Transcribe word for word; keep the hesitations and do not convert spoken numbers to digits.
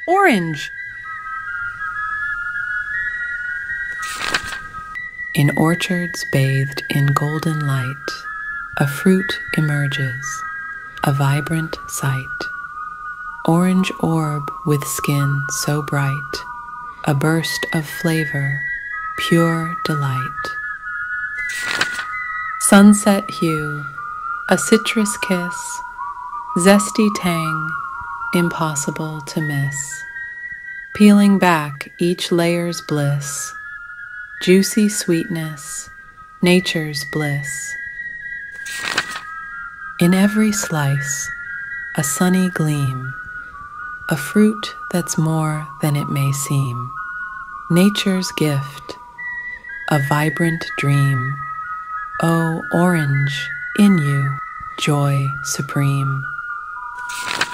Orange. In orchards bathed in golden light, a fruit emerges, a vibrant sight. Orange orb with skin so bright, a burst of flavor, pure delight. Sunset hue, a citrus kiss, zesty tang, impossible to miss. Peeling back each layer's bliss, juicy sweetness, nature's bliss. In every slice, a sunny gleam, a fruit that's more than it may seem. Nature's gift, a vibrant dream. Oh, orange, in you, joy supreme.